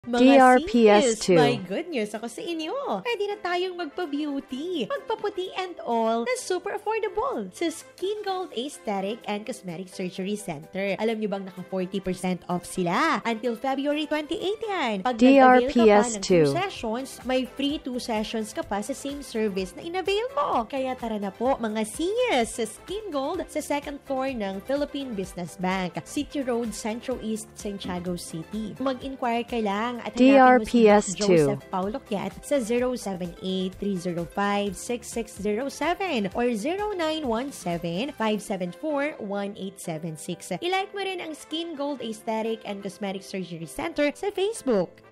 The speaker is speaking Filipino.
DRPS 2. May good news ako sa inyo. Pwede na tayong magpa-beauty, magpaputi and all na super affordable sa SkinGold Aesthetic and Cosmetic Surgery Center. Alam niyo bang naka 40% off sila until February 28 yan. Pag nag-avail ka pa ng 2 sessions, may free 2 sessions ka pa sa same service na in-avail mo. Kaya tara na po mga siyas sa SkinGold sa second floor ng Philippine Business Bank, City Road, Central East, Santiago City. Mag-inquire ka lang at DRPS 2. Joseph Paulo Kiat sa 078-305-6607 or 0917-574-1876. I-like mo rin ang SkinGold Aesthetic and Cosmetic Surgery Center sa Facebook.